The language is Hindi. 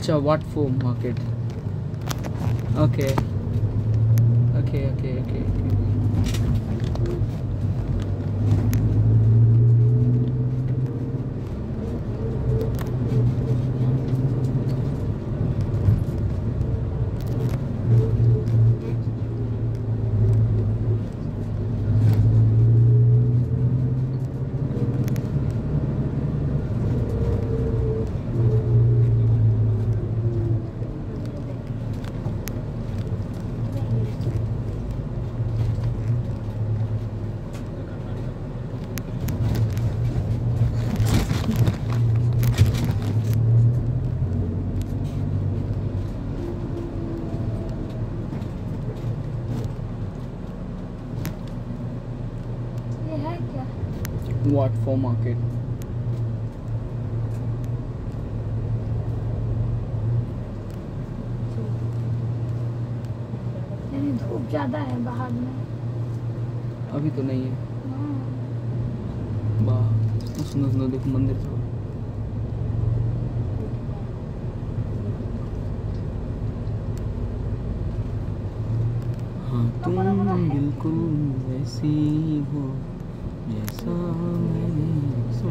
अच्छा what for market. Okay okay okay okay. What for market? धूप ज्यादा है बाहर में. अभी तो नहीं है. बाहर सुनो देखो मंदिर से. हाँ तुम बिल्कुल वैसी हो जैसा मैंने